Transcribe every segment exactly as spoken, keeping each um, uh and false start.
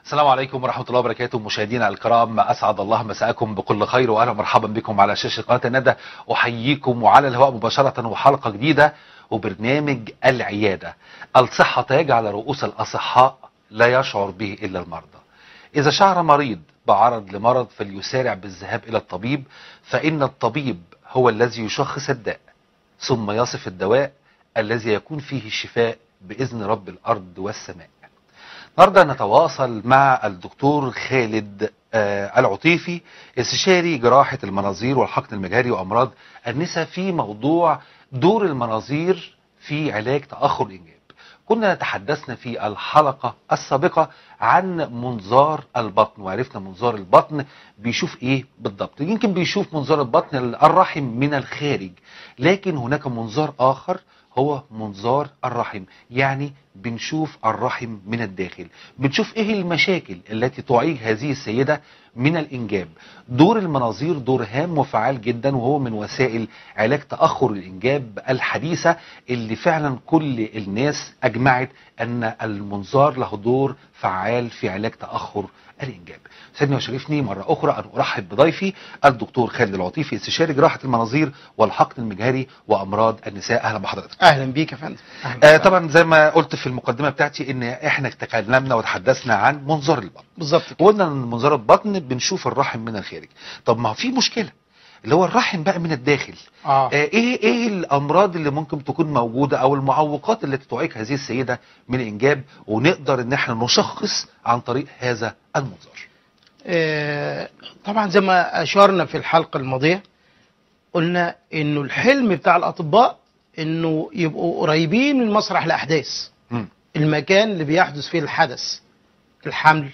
السلام عليكم ورحمة الله وبركاته. مشاهدينا الكرام، أسعد الله مساءكم بكل خير وأهلا مرحبا بكم على شاشة قناة الندى. أحييكم وعلى الهواء مباشرة وحلقة جديدة وبرنامج العيادة. الصحة تاج على رؤوس الأصحاء لا يشعر به إلا المرضى. إذا شعر مريض بعرض لمرض فليسارع بالذهاب إلى الطبيب، فإن الطبيب هو الذي يشخص الداء ثم يصف الدواء الذي يكون فيه الشفاء بإذن رب الأرض والسماء. النهارده نتواصل مع الدكتور خالد آه العطيفي، استشاري جراحة المناظير والحقن المجهري وأمراض النساء، في موضوع دور المناظير في علاج تأخر الإنجاب. كنا تحدثنا في الحلقة السابقة عن منظار البطن، وعرفنا منظار البطن بيشوف ايه بالضبط. يمكن بيشوف منظار البطن الرحم من الخارج، لكن هناك منظار آخر هو منظار الرحم، يعني بنشوف الرحم من الداخل، بنشوف ايه المشاكل التي تعيق هذه السيدة من الإنجاب. دور المناظير دور هام وفعال جدا، وهو من وسائل علاج تأخر الإنجاب الحديثة اللي فعلا كل الناس أجمعت أن المنظار له دور فعال في علاج تأخر الإنجاب. سيدني وشرفني مرة أخرى أن أرحب بضيفي الدكتور خالد العطيفي، استشاري جراحة المناظير والحقن المجهري وأمراض النساء. أهلا بحضرتك. أهلا بيك يا فندم. آه طبعا زي ما قلت في المقدمة بتاعتي إن إحنا تكلمنا وتحدثنا عن منظار البطن بالظبط. قلنا إن منظار البطن بنشوف الرحم من الخارج. طب ما في مشكلة اللي هو الرحم بقى من الداخل. آه. آه ايه ايه الامراض اللي ممكن تكون موجوده او المعوقات التي تعيق هذه السيده من الانجاب، ونقدر ان احنا نشخص عن طريق هذا المنظار؟ آه طبعا زي ما اشرنا في الحلقه الماضيه، قلنا انه الحلم بتاع الاطباء انه يبقوا قريبين من مسرح الاحداث، م. المكان اللي بيحدث فيه الحدث، الحمل،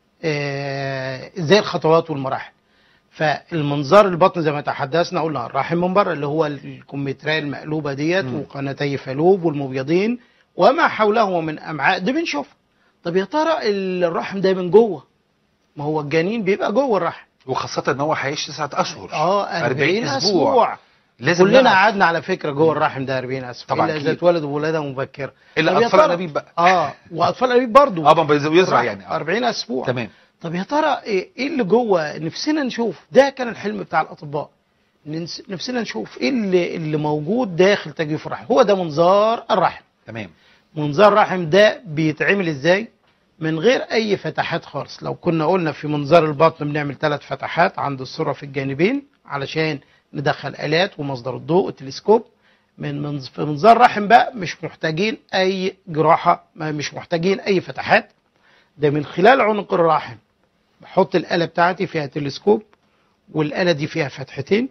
آه زي الخطوات والمراحل. فالمنظار البطن زي ما تحدثنا قلنا الرحم من بره اللي هو الكمثرى المقلوبه ديت وقناتي فالوب والمبيضين وما حوله من امعاء، ده بنشوفه. طب يا ترى الرحم ده من جوه؟ ما هو الجنين بيبقى جوه الرحم، وخاصه ان هو هيعيش تسعة اشهر، اه أربعين اسبوع, أسبوع. لازم كلنا قعدنا على فكره جوه الرحم ده أربعين اسبوع طبعا، الا اذا اتولدوا ولاده مبكره. الا اطفال الانابيب بقى. اه واطفال الانابيب برضه اه بيزرع يعني آه. أربعين اسبوع. تمام. طب يا ترى ايه اللي جوه؟ نفسنا نشوف. ده كان الحلم بتاع الاطباء، نفسنا نشوف ايه اللي, اللي موجود داخل تجويف الرحم. هو ده منظار الرحم. تمام. منظار الرحم ده بيتعمل ازاي؟ من غير اي فتحات خالص. لو كنا قلنا في منظار البطن بنعمل ثلاث فتحات عند السرة في الجانبين علشان ندخل آلات ومصدر الضوء التلسكوب. من في منظار الرحم بقى مش محتاجين اي جراحة، مش محتاجين اي فتحات. ده من خلال عنق الرحم بحط الآلة بتاعتي فيها تلسكوب، والآلة دي فيها فتحتين.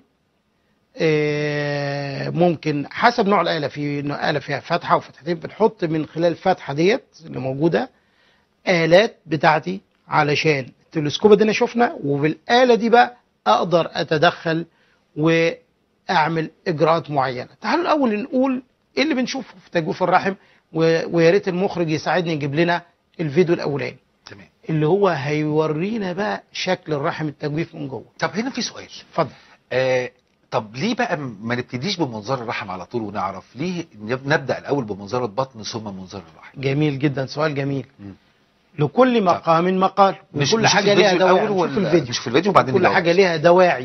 ممكن حسب نوع الآلة، في آلة فيها فتحة وفتحتين، بنحط من خلال الفتحة ديت اللي موجودة آلات بتاعتي علشان التلسكوب دينا شفنا، وبالآلة دي بقى أقدر أتدخل وأعمل إجراءات معينة. تعالوا الأول نقول إيه اللي بنشوفه في تجويف الرحم، ويا ريت المخرج يساعدني يجيب لنا الفيديو الأولاني. تمام. اللي هو هيورينا بقى شكل الرحم التجويف من جوه. طب هنا في سؤال. اتفضل. آه طب ليه بقى ما نبتديش بمنظار الرحم على طول ونعرف؟ ليه نبدأ الأول بمنظار البطن ثم منظار الرحم؟ جميل جدا، سؤال جميل. م. لكل مقام مقال، وكل حاجة ليها دواعي. نشوف الفيديو نشوف الفيديو وبعدين كل حاجة ليها دواعي.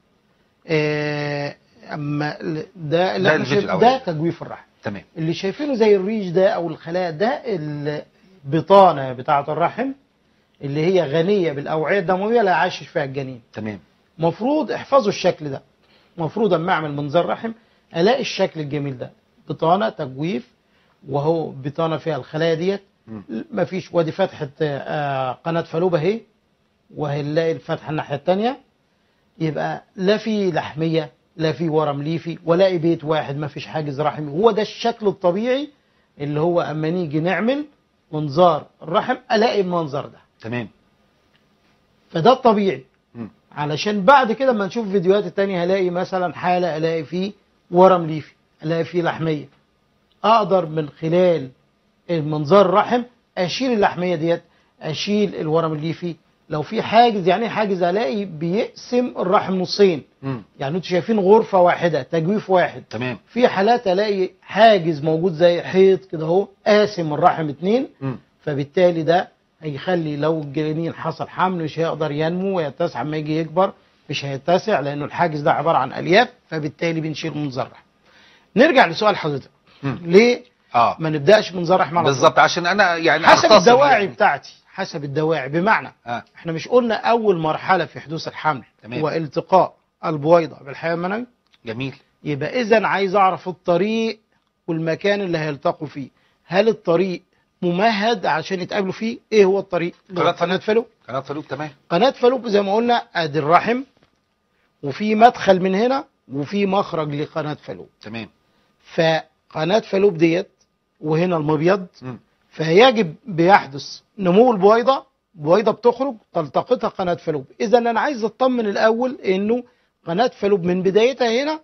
آه اما ده ده, ده تجويف الرحم. تمام. اللي شايفينه زي الريش ده او الخلايا ده البطانة بتاعة الرحم اللي هي غنية بالأوعية الدموية لا يعيش فيها الجنين. تمام. مفروض احفظوا الشكل ده. مفروض اما اعمل منظار رحم الاقي الشكل الجميل ده، بطانة تجويف، وهو بطانة فيها الخلايا ديت، مفيش، وادي فتحة قناة فالوب اهي، وهنلاقي الفتحة الناحية التانية. يبقى لا في لحمية لا في ورم ليفي، ولاقي بيت واحد مفيش حاجز رحمي. هو ده الشكل الطبيعي اللي هو اما نيجي نعمل منظار الرحم الاقي المنظر ده. تمام. فده الطبيعي. م. علشان بعد كده لما نشوف فيديوهات التانية هلاقي مثلا حالة الاقي فيه ورم ليفي، الاقي فيه لحمية. اقدر من خلال المنظار الرحم اشيل اللحمية ديت، اشيل الورم الليفي. لو في حاجز، يعني حاجز الاقي بيقسم الرحم نصين. م. يعني انتوا شايفين غرفة واحدة تجويف واحد. تمام. في حالات الاقي حاجز موجود زي حيط كده اهو قاسم الرحم اتنين. م. فبالتالي ده هيخلي لو الجنين حصل حمل مش هيقدر ينمو ويتسع، لما يجي يكبر مش هيتسع لانه الحاجز ده عباره عن الياف، فبالتالي بنشيل منظار رحم. نرجع لسؤال حضرتك، ليه اه ما نبداش منظار رحم على طول؟ بالظبط، عشان انا يعني حسب أختصر الدواعي يعني. بتاعتي، حسب الدواعي. بمعنى آه. احنا مش قلنا اول مرحله في حدوث الحمل تمام. هو التقاء البويضه بالحيوان المنوي؟ جميل. يبقى اذا عايز اعرف الطريق والمكان اللي هيلتقوا فيه. هل الطريق ممهد عشان يتقابلوا فيه؟ ايه هو الطريق؟ قناة قناه فالوب. قناه فالوب، تمام. قناه فالوب زي ما قلنا ادي الرحم، وفي مدخل من هنا وفي مخرج لقناه فالوب. تمام. فقناه فالوب ديت وهنا المبيض، م. فيجب بيحدث نمو البويضه، بويضه بتخرج تلتقطها قناه فالوب. اذا انا عايز اطمن الاول انه قناه فالوب من بدايتها هنا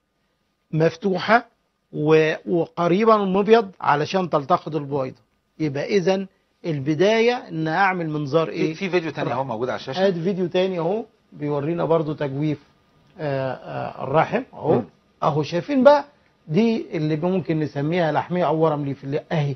مفتوحه وقريبه من المبيض علشان تلتقط البويضه. يبقى اذا البدايه ان اعمل منظار ايه؟ في فيديو تاني اهو موجود على الشاشه. ادي فيديو تاني اهو بيورينا برضو تجويف آآ آآ الرحم اهو. اهو شايفين بقى دي اللي ممكن نسميها لحميه او ورم ليف اللي اهي.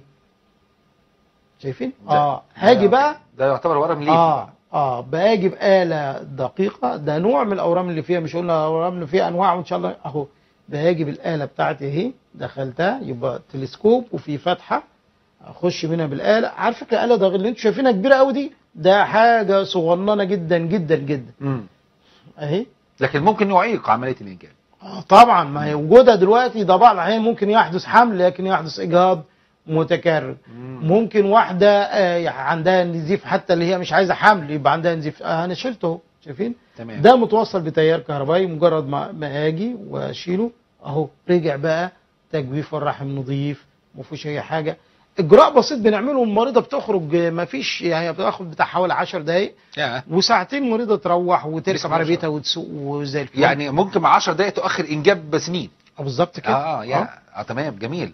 شايفين؟ اه هاجي بقى ده يعتبر ورم ليف. اه اه باجي بآلة دقيقة، ده نوع من الأورام اللي فيها، مش قلنا الأورام اللي فيها أنواع وإن شاء الله أهو. باجي بالآلة بتاعتي أهي، دخلتها يبقى تلسكوب وفي فتحة أخش منها بالآلة. على فكرة الآلة ده اللي أنتوا شايفينها كبيرة أوي دي، ده حاجة صغننة جدا جدا جدا. امم أهي. لكن ممكن يعيق عملية الإنجاب. آه طبعا، ما هي وجودها دلوقتي ده بعض الأحيان ممكن يحدث حمل لكن يحدث إجهاض متكرر. مم. ممكن واحدة آه عندها نزيف حتى اللي هي مش عايزة حمل يبقى عندها نزيف. آه أنا شلته اهو، شايفين؟ تمام. ده متوصل بتيار كهربائي، مجرد ما ما أجي وأشيله أهو رجع بقى تجويف الرحم نظيف، ما فيهوش أي حاجة. إجراء بسيط بنعمله، المريضة بتخرج ما فيش يعني بتاخد بتاع حوالي عشر دقايق وساعتين المريضة تروح وتركب عربيتها وتسوق وزي الفل. يعني ممكن مع عشر دقايق تؤخر إنجاب سنين. اه بالظبط كده. اه يا آه. آه تمام جميل.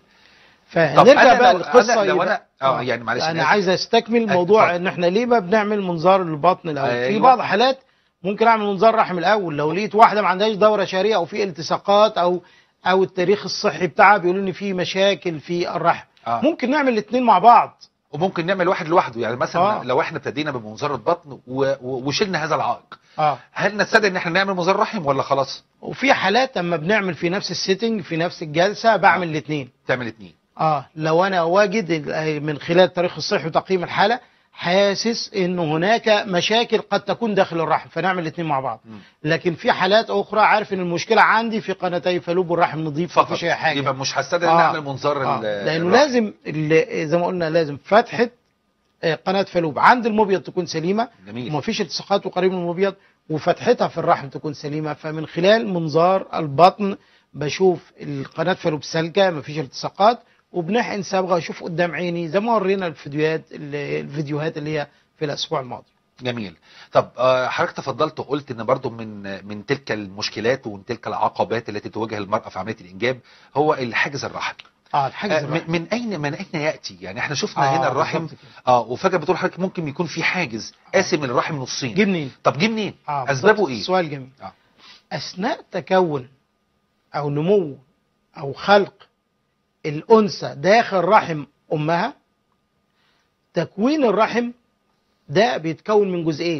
فنرجع بقى للقصه. لو انا اه يعني معلش انا عايز استكمل موضوع ان احنا ليه ما بنعمل منظار البطن الاول. أيوة. في بعض الحالات ممكن اعمل منظار رحم الاول لو لقيت واحده ما عندهاش دوره شهريه او في التصاقات او او التاريخ الصحي بتاعها بيقولوا ان في مشاكل في الرحم. آه. ممكن نعمل الاثنين مع بعض وممكن نعمل واحد لوحده. يعني مثلا آه. لو احنا ابتدينا بمنظار البطن وشلنا هذا العائق، آه. هل نستدعي ان احنا نعمل منظار رحم ولا خلاص؟ وفي حالات اما بنعمل في نفس السيتنج في نفس الجلسه بعمل الاثنين. آه. تعمل الاثنين. اه لو انا واجد من خلال التاريخ الصحي وتقييم الحاله حاسس انه هناك مشاكل قد تكون داخل الرحم فنعمل الاثنين مع بعض. م. لكن في حالات اخرى عارف ان المشكله عندي في قناتي فالوب والرحم نظيف مفيش اي حاجه، يبقى مش هستدعي آه. نعمل منظار آه. لانه الرحم. لازم زي ما قلنا لازم فتحه قناه فالوب عند المبيض تكون سليمه ومفيش التصاقات وقريب من المبيض، وفتحتها في الرحم تكون سليمه. فمن خلال منظار البطن بشوف القناه فالوب سالكه مفيش التصاقات، وبنحقن صبغه اشوف قدام عيني زي ما ورينا الفيديوهات الفيديوهات اللي هي في الاسبوع الماضي. جميل. طب حضرتك تفضلت وقلت ان برضو من من تلك المشكلات ومن تلك العقبات التي تواجه المراه في عمليه الانجاب هو الحاجز الرحمي. اه الحاجز الرحمي من اين من اين ياتي؟ يعني احنا شفنا آه هنا الرحم اه وفجاه بتقول حضرتك ممكن يكون في حاجز قاسم آه. الرحم نصين. جه منين؟ طب جه منين؟ آه اسبابه ايه؟ سؤال جميل. آه. اثناء تكون او نمو او خلق الأنثى داخل رحم أمها، تكوين الرحم ده بيتكون من جزئين،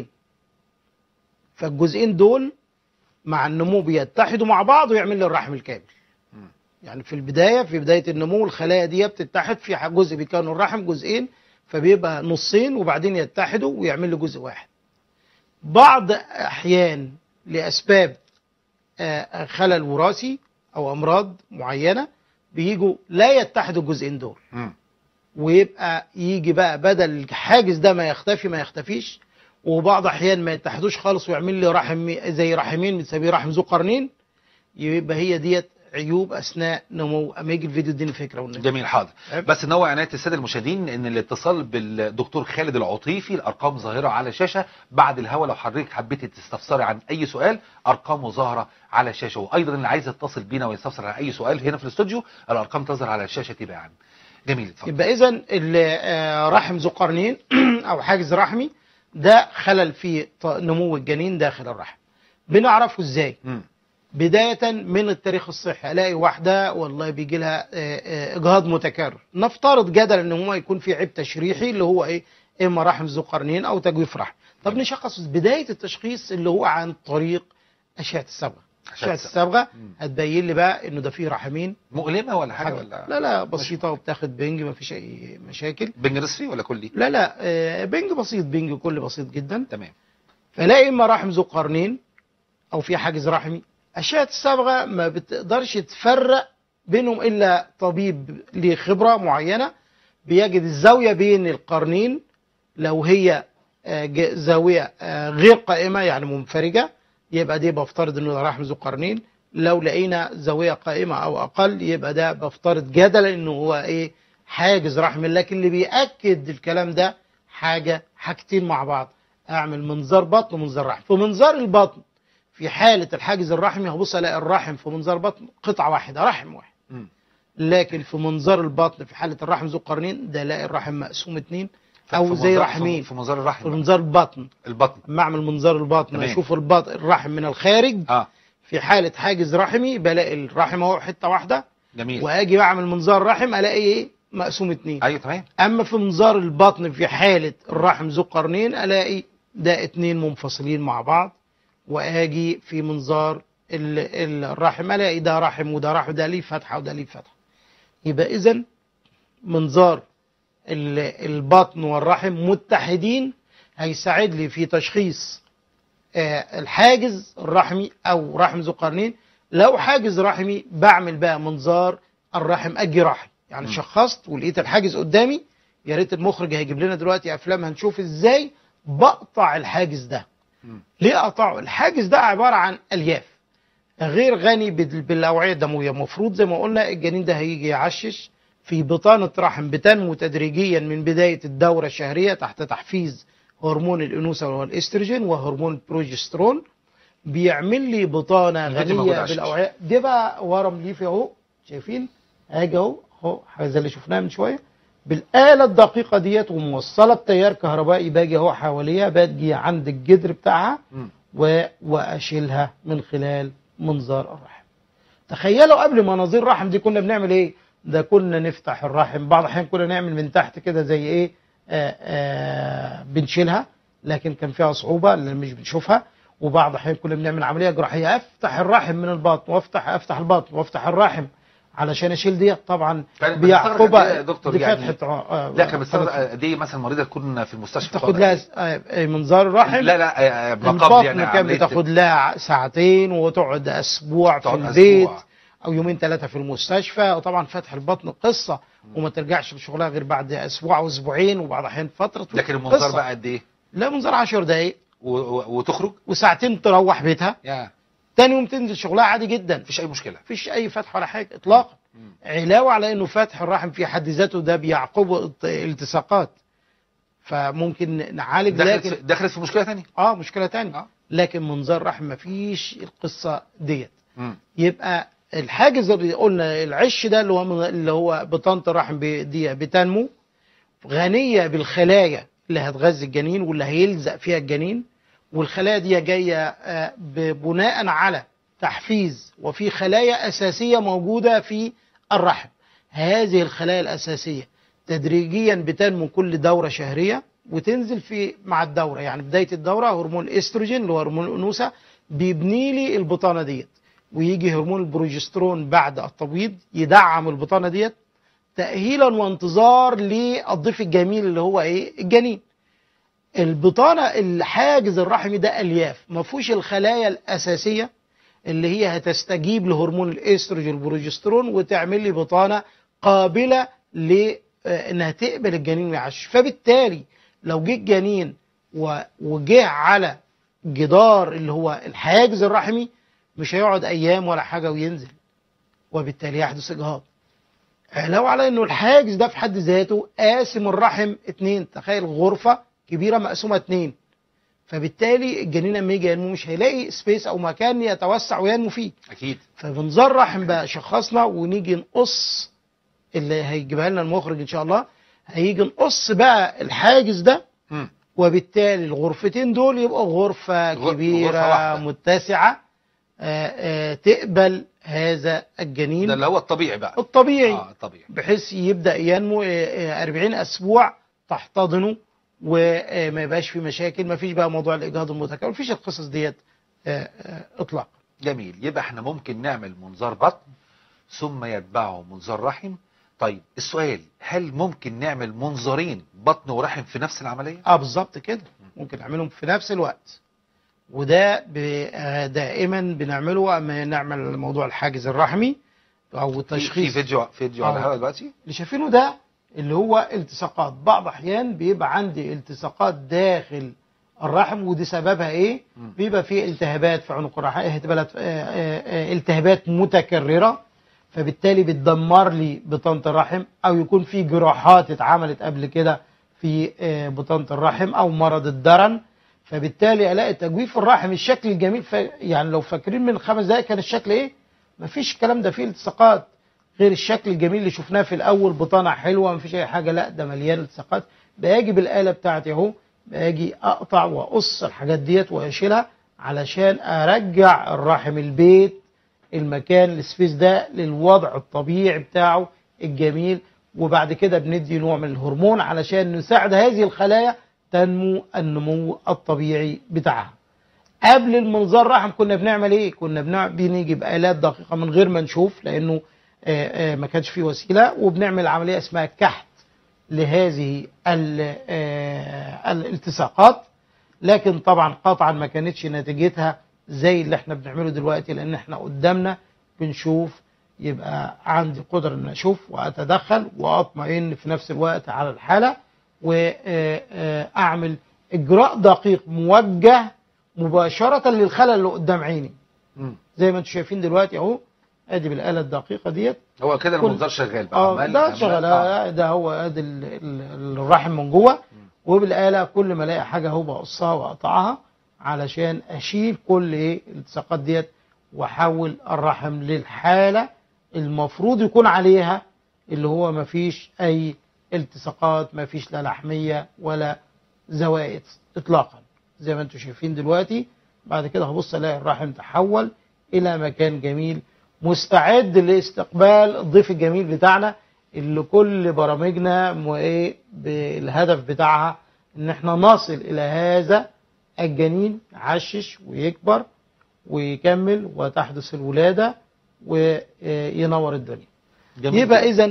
فالجزئين دول مع النمو بيتحدوا مع بعض ويعمل لي الرحم الكامل. م. يعني في البداية في بداية النمو الخلايا دي بتتحد في جزء بيكون الرحم جزئين فبيبقى نصين وبعدين يتحدوا ويعمل لي جزء واحد. بعض أحيان لأسباب خلل وراثي أو أمراض معينة بيجوا لا يتحدوا الجزئين دول. م. ويبقى يجي بقى بدل الحاجز ده ما يختفي ما يختفيش، وبعض احيان ما يتحدوش خالص ويعمل لي رحم زي رحمين بنسميه رحم ذو قرنين. يبقى هي ديت عيوب اثناء نمو. اما يجي الفيديو اديني فكره والنبي. جميل حاضر. بس نوع عنايه الساده المشاهدين ان الاتصال بالدكتور خالد العطيفي، الارقام ظاهره على الشاشه بعد الهوا لو حضرتك حبيتي تستفسري عن اي سؤال ارقامه ظاهره على الشاشه، وايضا اللي عايز يتصل بينا ويستفسر عن اي سؤال هنا في الاستوديو الارقام تظهر على الشاشه تباعا. جميل اتفضل. يبقى اذا رحم ذو قرنين او حاجز رحمي ده خلل في نمو الجنين داخل الرحم. بنعرفه ازاي؟ م. بداية من التاريخ الصحي الاقي واحدة والله بيجي لها اجهاض متكرر، نفترض جدلا ان هو يكون في عيب تشريحي اللي هو ايه؟ اما رحم ذو قرنين او تجويف رحم. طب تمام. نشخص بدايه التشخيص اللي هو عن طريق اشعه الصبغه. اشعه الصبغه هتبين لي بقى انه ده فيه رحمين. مؤلمه ولا حاجه, حاجة. ولا لا لا بسيطه، وبتاخد بنج ما فيش اي مشاكل. بنج نصفي ولا كلي؟ لا لا آه، بنج بسيط، بنج كلي بسيط جدا. تمام. فلاقي اما رحم ذو قرنين او في حاجز رحمي. اشعه الصبغه ما بتقدرش تفرق بينهم الا طبيب ليه خبره معينه، بيجد الزاويه بين القرنين لو هي آه، ج- زاويه آه، غير قائمه يعني منفرجه، يبقى دي بفترض انه ده رحم ذو قرنين. لو لقينا زاويه قائمه او اقل يبقى ده بفترض جدلا انه هو ايه، حاجز رحمي. لكن اللي بيأكد الكلام ده حاجه حاجتين مع بعض، اعمل منظار بطن ومنظار رحم. في منظار البطن في حاله الحاجز الرحمي هبص الاقي الرحم في منظار بطن قطعه واحده، رحم واحد. مم. لكن في منظار البطن في حاله الرحم ذو قرنين ده الاقي الرحم مقسوم اتنين في او زي منظار- رحمين. في منظار في الرحم بقى. منظار البطن البطن. اما اعمل منظار البطن تمام. اشوف البطن الرحم من الخارج. اه في حاله حاجز رحمي بلاقي الرحم اهو حته واحده، جميل. واجي بعمل منظار رحم الاقي ايه، مقسوم اتنين. ايوه تمام. اما في منظار البطن في حاله الرحم ذو قرنين الاقي ده اتنين منفصلين مع بعض. واجي في منظار ال- ال- الرحم الاقي ده رحم وده رحم، ده ليه فتحه وده ليه فتحه. يبقى اذا منظار ال- البطن والرحم متحدين هيساعد لي في تشخيص آه، الحاجز الرحمي او رحم ذو قرنين. لو حاجز رحمي بعمل بقى منظار الرحم الجراحي، يعني م. شخصت ولقيت الحاجز قدامي. يا ريت المخرج هيجيب لنا دلوقتي افلام هنشوف ازاي بقطع الحاجز ده. م. ليه اقطعه؟ الحاجز ده عباره عن الياف غير غني بال- بالاوعيه الدمويه. المفروض زي ما قلنا الجنين ده هيجي يعشش في بطانه رحم بتنمو تدريجيا من بدايه الدوره الشهريه تحت تحفيز هرمون الانوثه وهو الاستروجين وهرمون البروجسترون. بيعمل لي بطانه الفيديو موجود غنيه على الشاشة. بالاوعيه دي. بقى ورم ليفي اهو، شايفين؟ هاجي اهو اهو حاجه زي اللي شفناها من شويه بالاله الدقيقه ديت وموصله بتيار كهربائي. باجي اهو حواليها، باجي عند الجدر بتاعها مم. و... واشيلها من خلال منظار الرحم. تخيلوا قبل مناظير الرحم دي كنا بنعمل ايه؟ ده كنا نفتح الرحم، بعض الاحيان كنا نعمل من تحت كده زي ايه، آآ آآ بنشيلها، لكن كان فيها صعوبه اللي مش بنشوفها. وبعض الاحيان كنا بنعمل عمليه جراحيه افتح الرحم من البطن وافتح افتح البطن وافتح الرحم علشان اشيل ديت. طبعا كان بيعقبها بتستغرق قد إيه يا دكتور دي يعني؟ فتحه آه، لا كان بيستغرق فتحة. قد ايه مثلا مريضه تكون في المستشفى؟ تاخد لها س- آه، منظار الرحم. لا لا آه، ما قبل البطن يعني كان عملية بتاخد لها ساعتين وتقعد اسبوع في تقعد البيت أسبوع. او يومين ثلاثه في المستشفى. وطبعا فتح البطن قصه وما ترجعش لشغلها غير بعد اسبوع او اسبوعين وبعض الاحيان فتره طويلة. لكن المنظار قصة. بقى قد ايه؟ لا منظار عشر دقائق و- و- وتخرج؟ وساعتين تروح بيتها، يا تاني يوم تنزل شغلها عادي جدا، مفيش اي مشكله. مفيش اي فتح ولا حاجه اطلاقا. مم. علاوه على انه فتح الرحم في حد ذاته ده بيعقبه الت- التصاقات، فممكن نعالج. دخلت لكن في دخلت في مشكله ثانيه. اه مشكله تانية. اه لكن منظار رحم مفيش القصه ديت. مم. يبقى الحاجز اللي قلنا العش ده اللي هو من اللي هو بطانه الرحم ب- دي بتنمو غنيه بالخلايا اللي هتغذي الجنين واللي هيلزق فيها الجنين. والخلايا دي جايه آه، ب- بناء على تحفيز، وفي خلايا اساسيه موجوده في الرحم. هذه الخلايا الاساسيه تدريجيا بتنمو كل دوره شهريه وتنزل في مع الدوره. يعني بدايه الدوره هرمون الاستروجين اللي هو هرمون الانوثه بيبني لي البطانه ديت، ويجي هرمون البروجسترون بعد التبويض يدعم البطانه ديت تاهيلا وانتظار للضيف الجميل اللي هو ايه، الجنين. البطانه الحاجز الرحمي ده الياف ما فيهوش الخلايا الاساسيه اللي هي هتستجيب لهرمون الاستروجين والبروجسترون وتعمل لي بطانه قابله لانها تقبل الجنين ويعيش. فبالتالي لو جه الجنين و- وجه على جدار اللي هو الحاجز الرحمي مش هيقعد ايام ولا حاجه وينزل، وبالتالي يحدث اجهاض. علاوه على انه الحاجز ده في حد ذاته قاسم الرحم اتنين. تخيل غرفه كبيره مقسومه اتنين، فبالتالي الجنين لما يجي ينمو مش هيلاقي سبيس او مكان يتوسع وينمو فيه. اكيد. فبنظار رحم بقى شخصنا ونيجي نقص اللي هيجيبها لنا المخرج ان شاء الله، هيجي نقص بقى الحاجز ده، مم. وبالتالي الغرفتين دول يبقوا غرفة غ- كبيرة غرفة واحدة. متسعة آه، آه، تقبل هذا الجنين ده اللي هو الطبيعي بقى. الطبيعي، اه الطبيعي. بحيث يبدأ ينمو آه، آه، أربعين أسبوع تحتضنه وما يبقاش في مشاكل، ما فيش بقى موضوع الاجهاض المتكرر، ما فيش القصص ديت اطلاقا. جميل. يبقى احنا ممكن نعمل منظار بطن ثم يتبعه منظار رحم. طيب السؤال، هل ممكن نعمل منظارين بطن ورحم في نفس العمليه؟ اه بالظبط كده، ممكن نعملهم في نفس الوقت، وده دائما بنعمله اما نعمل موضوع الحاجز الرحمي او التشخيص. في فيديو فيديو على الهواء دلوقتي اللي شايفينه ده اللي هو التصاقات. بعض احيان بيبقى عندي التصاقات داخل الرحم، ودي سببها ايه؟ م. بيبقى في التهابات في عنق الرحم، التهابات متكرره، فبالتالي بتدمر لي بطانه الرحم، او يكون في جراحات اتعملت قبل كده في بطانه الرحم، او مرض الدرن، فبالتالي الاقي تجويف الرحم الشكل الجميل. ف... يعني لو فاكرين من خمس دقائق كان الشكل ايه؟ مفيش الكلام ده، فيه التصاقات غير الشكل الجميل اللي شفناه في الاول، بطانه حلوه مفيش اي حاجه، لا ده مليان التصاقات. باجي بالاله بتاعتي اهو، باجي اقطع واقص الحاجات ديت واشيلها علشان ارجع الرحم البيت، المكان السبيس ده للوضع الطبيعي بتاعه الجميل. وبعد كده بندي نوع من الهرمون علشان نساعد هذه الخلايا تنمو النمو الطبيعي بتاعها. قبل المنظار رحم كنا بنعمل ايه؟ كنا بنيجي بآلات دقيقة من غير ما نشوف، لانه آآ آآ ما كانش فيه وسيلة، وبنعمل عملية اسمها كحت لهذه الالتصاقات. لكن طبعا قطعا ما كانتش نتيجتها زي اللي احنا بنعمله دلوقتي، لان احنا قدامنا بنشوف، يبقى عندي قدرة ان اشوف واتدخل واطمئن في نفس الوقت على الحالة، واعمل اجراء دقيق موجه مباشرة للخلل اللي قدام عيني. م. زي ما انتم شايفين دلوقتي اهو، ادي بالآلة الدقيقة ديت. هو كده المنظار شغال بقى؟ اه ده شغال. آه. ده هو ادي الرحم من جوه. م. وبالآلة كل ما الاقي حاجة اهو بقصها واقطعها علشان اشيل كل ايه الالتصاقات ديت، واحول الرحم للحالة المفروض يكون عليها، اللي هو ما فيش اي التصاقات، ما فيش لا لحمية ولا زوائد اطلاقا، زي ما انتم شايفين دلوقتي. بعد كده هبص الاقي الرحم تحول الى مكان جميل مستعد لاستقبال الضيف الجميل بتاعنا، اللي كل برامجنا وايه بالهدف بتاعها ان احنا نصل الى هذا الجنين يعشش ويكبر ويكمل وتحدث الولادة وينور الدنيا. يبقى اذا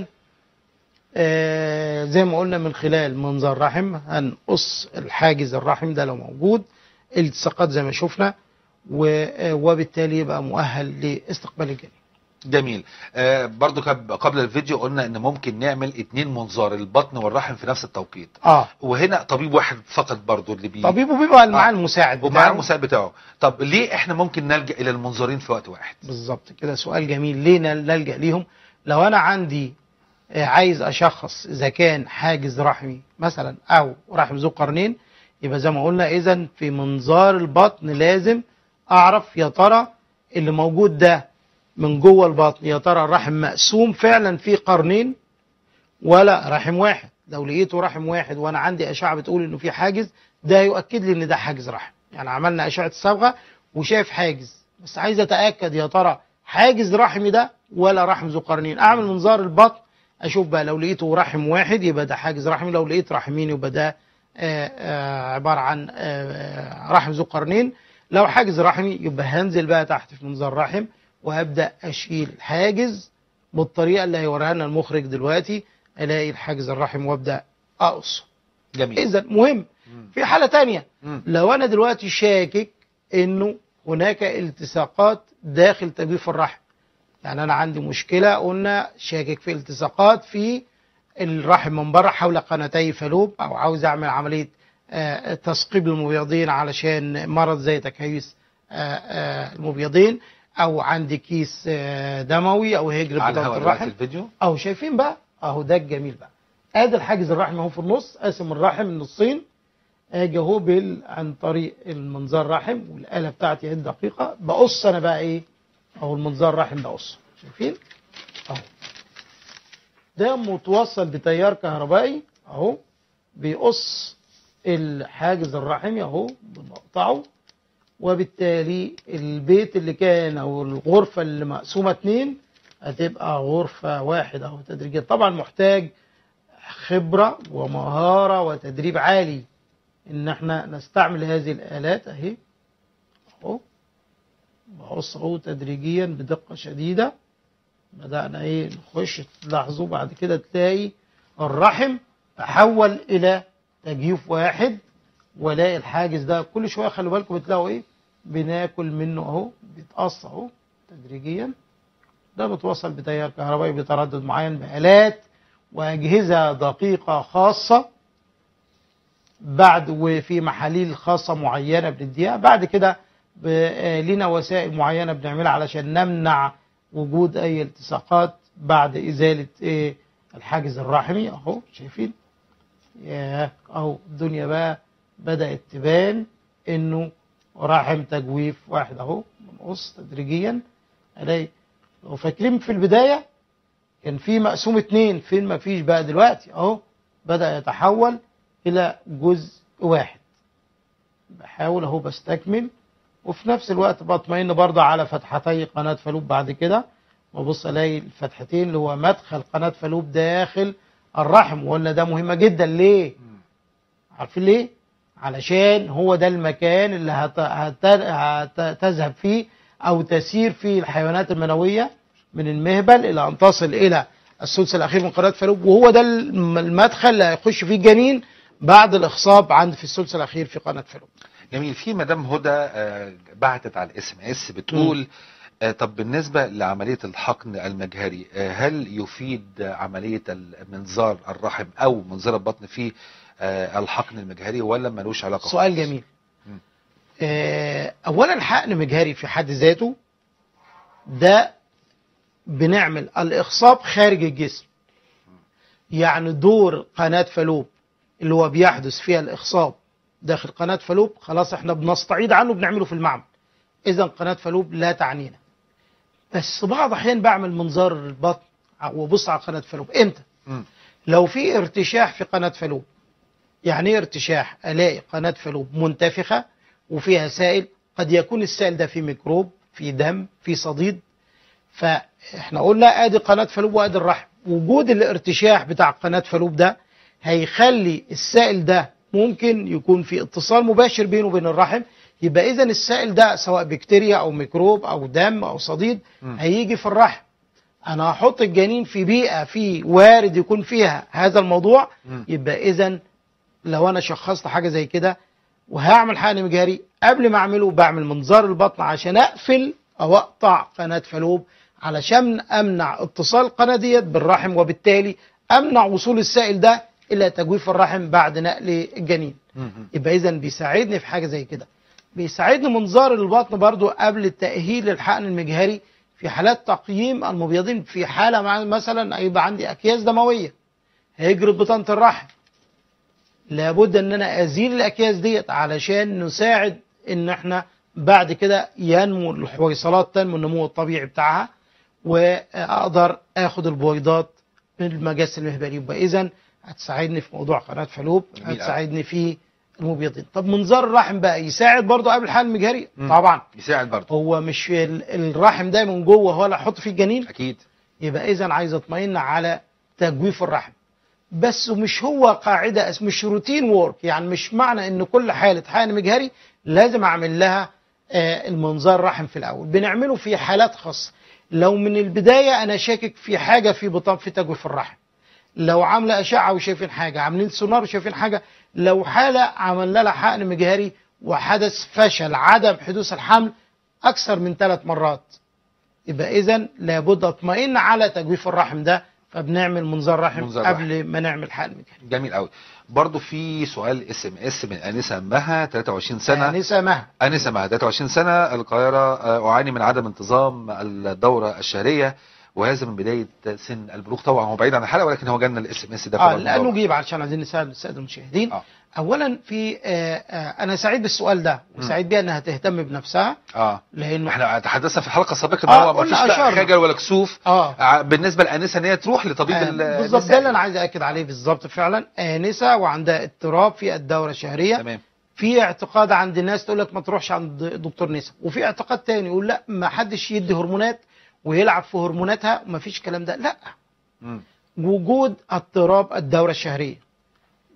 آه زي ما قلنا من خلال منظار رحم هنقص الحاجز الرحم ده لو موجود، التصاقات زي ما شفنا، وبالتالي يبقى مؤهل لاستقبال الجنين. جميل. آه برضو قبل الفيديو قلنا ان ممكن نعمل اتنين منظار، البطن والرحم في نفس التوقيت. اه وهنا طبيب واحد فقط برضو اللي بي طبيبه بيبقى معاه آه. المساعد بتاعه ومعاه المساعد بتاعه. طب ليه احنا ممكن نلجأ الى المنظارين في وقت واحد؟ بالظبط كده، سؤال جميل. ليه نلجأ ليهم؟ لو انا عندي عايز اشخص اذا كان حاجز رحمي مثلا او رحم ذو قرنين، يبقى زي ما قلنا اذا في منظار البطن لازم اعرف يا ترى اللي موجود ده من جوه البطن، يا ترى الرحم مقسوم فعلا في قرنين ولا رحم واحد. لو لقيته رحم واحد وانا عندي اشعه بتقول انه في حاجز، ده يؤكد لي ان ده حاجز رحم. يعني عملنا اشعه الصبغه وشايف حاجز، بس عايز اتاكد يا ترى حاجز رحمي ده ولا رحم ذو قرنين. اعمل منظار البطن اشوف بقى، لو لقيته رحم واحد يبقى ده حاجز رحمي، لو لقيت رحمين يبقى ده آآ آآ عباره عن رحم ذو قرنين. لو حاجز رحمي يبقى هنزل بقى تحت في منظار رحم وابدا اشيل حاجز بالطريقه اللي هيوريها لنا المخرج دلوقتي، الاقي الحاجز الرحم وابدا اقصه. جميل. اذا مهم. مم. في حاله ثانيه، لو انا دلوقتي شاكك انه هناك التصاقات داخل تجويف الرحم، يعني انا عندي مشكله، قلنا شاكك في التصاقات في الرحم من بره حول قناتي فالوب، او عاوز اعمل عمليه تثقيب المبيضين علشان مرض زي تكيس المبيضين، او عندي كيس دموي او هجر بطانه الرحم. الفيديو اهو شايفين بقى، اهو ده الجميل بقى. ادي الحاجز الرحم اهو في النص، قاسم الرحم نصين. اجي اهو بال عن طريق المنظار رحم والاله بتاعتي الدقيقه بقص انا بقى ايه، اهو المنظار رحم بقص، شايفين اهو. ده متوصل بتيار كهربائي اهو بيقص الحاجز الرحمي اهو، بنقطعه، وبالتالي البيت اللي كان او الغرفه اللي مقسومه اتنين هتبقى غرفه واحد اهو تدريجيا. طبعا محتاج خبره ومهاره وتدريب عالي ان احنا نستعمل هذه الآلات اهي اهو، بقص اهو تدريجيا بدقة شديدة. بدأنا ايه نخش، تلاحظوا بعد كده تلاقي الرحم تحول الى تجيف واحد، ولاقي الحاجز ده كل شويه خلي بالكم بتلاقوا ايه بناكل منه اهو، بيتقص اهو تدريجيا. ده بتوصل بتيار كهربائي بتردد معين بآلات واجهزه دقيقه خاصه، بعد وفي محاليل خاصه معينه بنديها. بعد كده لنا وسائل معينه بنعملها علشان نمنع وجود اي التصاقات بعد ازاله ايه الحاجز الرحمي. اهو شايفين ياه، اهو الدنيا بقى بدأت تبان انه رحم تجويف واحد اهو. بنقص تدريجيا الاقي، لو فاكرين في البداية كان في مقسوم اتنين، فين ما فيش بقى دلوقتي اهو بدأ يتحول الى جزء واحد. بحاول اهو بستكمل، وفي نفس الوقت بطمئن برضه على فتحتي قناة فالوب. بعد كده وابص الاقي الفتحتين اللي هو مدخل قناة فالوب داخل الرحم. وقلنا ده مهمة جدا، ليه؟ عارفين ليه؟ علشان هو ده المكان اللي هت... هت... هتذهب فيه او تسير فيه الحيوانات المنوية من المهبل الى ان تصل الى الثلث الاخير من قناة فالوب، وهو ده المدخل اللي هيخش فيه الجنين بعد الاخصاب عند في الثلث الاخير في قناة فالوب. جميل. في مدام هدى آه، بعتت على الاس ام اس بتقول آه، طب بالنسبه لعمليه الحقن المجهري، آه، هل يفيد عمليه منظار الرحم او منظار البطن في آه، الحقن المجهري ولا ملوش علاقه؟ سؤال خالص جميل. آه، اولا الحقن مجهري في حد ذاته ده بنعمل الاخصاب خارج الجسم، يعني دور قناة فالوب اللي هو بيحدث فيها الاخصاب داخل قناة فالوب خلاص احنا بنستعيد عنه بنعمله في المعمل، اذا قناة فالوب لا تعنينا. بس بعض احيان بعمل منظار البطن وبص على قناة فالوب امتى؟ م. لو في ارتشاح في قناة فالوب. يعني ايه ارتشاح؟ الاقي قناة فالوب منتفخة وفيها سائل، قد يكون السائل ده فيه ميكروب، فيه دم، فيه صديد. فاحنا قلنا ادي قناة فالوب وادي الرحم، وجود الارتشاح بتاع قناة فالوب ده هيخلي السائل ده ممكن يكون في اتصال مباشر بينه وبين الرحم. يبقى اذا السائل ده سواء بكتيريا او ميكروب او دم او صديد م. هيجي في الرحم. انا هحط الجنين في بيئة في وارد يكون فيها هذا الموضوع م. يبقى اذا لو انا شخصت حاجة زي كده وهعمل حقن مجهري، قبل ما اعمله بعمل منظار البطن عشان اقفل او اقطع قناة فالوب علشان امنع اتصال القناة ديت بالرحم، وبالتالي امنع وصول السائل ده الى تجويف الرحم بعد نقل الجنين. يبقى اذا بيساعدني في حاجة زي كده. بيساعدني منظار البطن برضو قبل التأهيل للحقن المجهري في حالات تقييم المبيضين. في حالة مثلا هيبقى عندي اكياس دموية هيجري بطانة الرحم، لابد ان انا ازيل الاكياس ديت علشان نساعد ان احنا بعد كده ينمو الحويصلات، تنمو النمو الطبيعي بتاعها، واقدر اخد البويضات من المجس المهبلي. يبقى اذا هتساعدني في موضوع قناة فالوب، هتساعدني في المبيضين. طب منظار الرحم بقى يساعد برضه قبل الحقن المجهري؟ طبعا يساعد برضه. هو مش الرحم ده من جوه هو اللي هحط فيه الجنين؟ اكيد. يبقى اذا عايز اطمئن على تجويف الرحم، بس مش هو قاعدة، مش روتين وورك. يعني مش معنى ان كل حالة حقن مجهري لازم اعمل لها آه المنظار رحم في الاول. بنعمله في حالات خاصة. لو من البداية انا شاكك في حاجة في بطن في تجويف الرحم، لو عامله اشعه وشايفين حاجه، عاملين سونار وشايفين حاجه، لو حاله عملنا لها حقن مجهري وحدث فشل عدم حدوث الحمل اكثر من ثلاث مرات، يبقى اذا لابد اطمئن على تجويف الرحم ده، فبنعمل منظار رحم منظر قبل رحم. ما نعمل حقن مجهري. جميل قوي. برضه في سؤال اس ام اس من انسه مها ثلاثة وعشرين سنه. انسه مها انسه مها ثلاثة وعشرين سنه، القاهره. اعاني من عدم انتظام الدوره الشهريه وهذا من بدايه سن البلوغ. طبعا هو بعيد عن الحلقه ولكن هو جالنا الاس ام اس ده. اه لانه جيب علشان عايزين نساعد الساده المشاهدين. آه. اولا في آه آه انا سعيد بالسؤال ده وسعيد بيها انها تهتم بنفسها. اه لانه احنا تحدثنا في الحلقه السابقه ان آه هو ما فيش لا خجل ولا كسوف آه. بالنسبه لانسه ان هي تروح لطبيب آه بالظبط. ده اللي انا عايز اكد عليه بالظبط. فعلا انسه وعندها اضطراب في الدوره الشهريه. تمام. في اعتقاد عند الناس تقول لك ما تروحش عند دكتور نساء، وفي اعتقاد تاني يقول لا ما حدش يدي هرمونات ويلعب في هرموناتها وما فيش الكلام ده. لا. م. وجود اضطراب الدورة الشهرية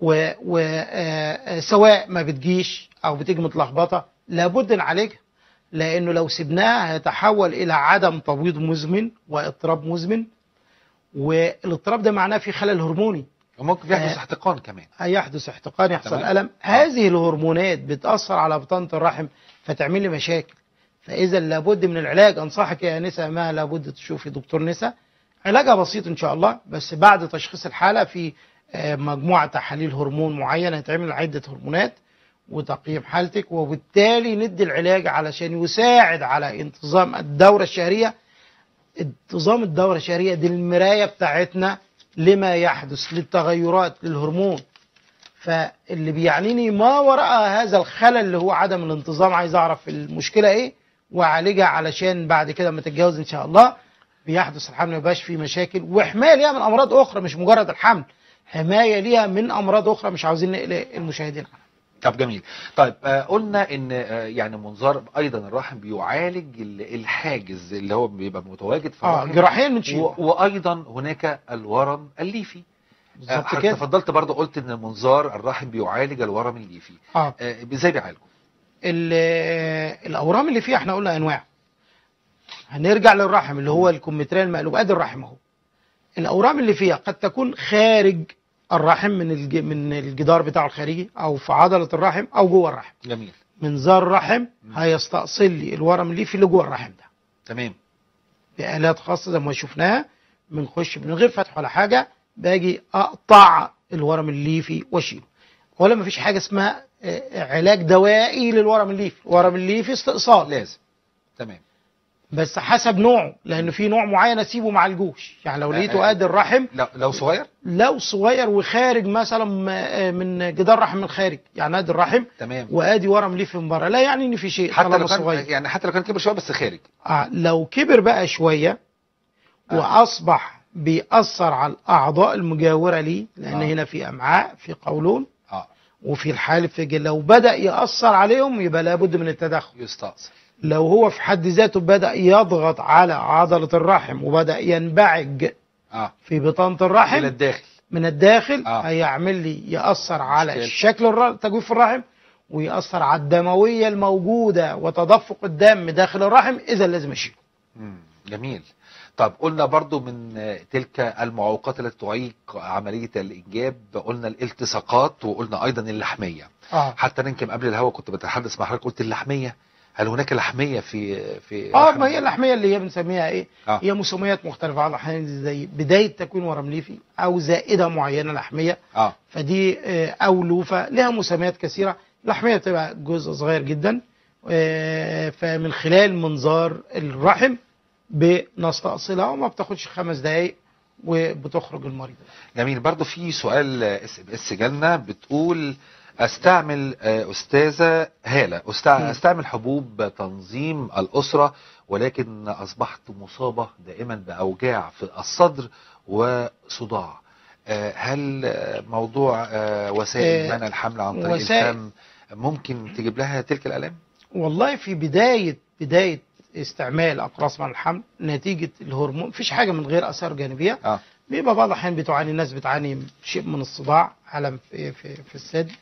وسواء ما بتجيش او بتيجي متلخبطه لابد نعالجها، لانه لو سبناها هيتحول الى عدم تبويض مزمن واضطراب مزمن، والاضطراب ده معناه في خلل هرموني، وممكن يحدث آه، احتقان كمان. هيحدث احتقان، يحصل تمام. ألم. هذه الهرمونات بتأثر على بطانة الرحم فتعمل لي مشاكل. فإذا لابد من العلاج. أنصحك يا نساء ما لابد تشوفي دكتور نساء، علاجها بسيط إن شاء الله، بس بعد تشخيص الحالة في آه، مجموعة تحاليل هرمون معينة هيتعمل عدة هرمونات وتقييم حالتك، وبالتالي ندي العلاج علشان يساعد على انتظام الدورة الشهرية. انتظام الدورة الشهرية دي المراية بتاعتنا لما يحدث للتغيرات للهرمون. فاللي بيعنيني ما وراء هذا الخلل اللي هو عدم الانتظام، عايز اعرف المشكلة ايه واعالجها علشان بعد كده لما تتجوز ان شاء الله بيحدث الحمل ما يبقاش فيه مشاكل، وحماية ليها من امراض اخرى مش مجرد الحمل، حماية ليها من امراض اخرى مش عاوزين نقلق المشاهدين عنها. طب جميل. طيب آه قلنا ان آه يعني منظار ايضا الرحم بيعالج ال- الحاجز اللي هو بيبقى متواجد في اه الرحم، جراحيا بنشيله. و- وايضا هناك الورم الليفي. آه بالظبط حضرتك كده. تفضلت برضه قلت ان منظار الرحم بيعالج الورم الليفي. اه آه ازاي بيعالجه؟ ال- الاورام اللي فيها احنا قلنا انواع. هنرجع للرحم اللي هو الكمثرى المقلوب، ادي الرحم اهو. الاورام اللي فيها قد تكون خارج الرحم من الج... من الجدار بتاعه الخارجي، او في عضله الرحم، او جوه الرحم. جميل. منظار الرحم هيستأصل لي الورم الليفي اللي جوه الرحم ده تمام. بآلات خاصه زي ما شفناها، بنخش من غير فتح ولا حاجه، باجي اقطع الورم الليفي واشيله. ولا مفيش حاجه اسمها آه، علاج دوائي للورم الليفي، الورم الليفي استئصال لازم. تمام. بس حسب نوعه، لان في نوع معين اسيبه مع الجوش. يعني لو آه، لقيته آه. قد الرحم، لو لو صغير. لو صغير وخارج مثلا م- من جدار رحم من الخارج، يعني ادي الرحم تمام. وادي ورم ليف من بره، لا يعني ان في شيء حتى طالما لو كان صغير. يعني حتى لو كان كبر شويه بس خارج. آه لو كبر بقى شويه آه. واصبح بيأثر على الاعضاء المجاوره ليه، لان آه. هنا في امعاء، في قولون، اه وفي الحالب، في جل. لو بدأ يأثر عليهم يبقى لابد من التدخل. يستأصل. لو هو في حد ذاته بدأ يضغط على عضلة الرحم وبدأ ينبعج اه في بطانة الى الرحم الداخل. من الداخل، آه. هيعمل لي يأثر على مشكلة. شكل الر- تجويف الرحم، ويأثر على الدموية الموجودة وتدفق الدم داخل الرحم، إذا لازم أشيله. مم. جميل. طب قلنا برضو من آه، تلك المعوقات التي تعيق عملية الإنجاب، قلنا الالتصاقات وقلنا أيضا اللحمية. اه حتى يمكن قبل الهوا كنت بتحدث مع حضرتك قلت اللحمية، هل هناك لحمية في في اه رحم ما هي اللحمية اللي هي بنسميها ايه؟ آه. هي مسميات مختلفة على الأحيان، زي بداية تكوين ورم ليفي أو زائدة معينة لحمية. اه فدي آه، أو لوفة، لها مسميات كثيرة. اللحمية بتبقى جزء صغير جدا، آه، فمن خلال منظار الرحم بنستأصلها وما بتاخدش خمس دقايق وبتخرج المريض. جميل. برضو في سؤال اس ام اس جالنا بتقول استعمل آه، استاذه هاله أست- مم. استعمل حبوب تنظيم الاسره، ولكن اصبحت مصابه دائما باوجاع في الصدر وصداع. آه، هل آه، موضوع آه، وسائل آه، منع الحمل عن طريق وسائل- الفم ممكن تجيب لها تلك الالام؟ والله في بداية بداية استعمال أقراص منع الحمل نتيجة الهرمون، مفيش حاجة من غير آثار جانبية. اه بيبقى بعض الأحيان بتعاني الناس بتعاني شيء من الصداع، ألم في في في الثدي،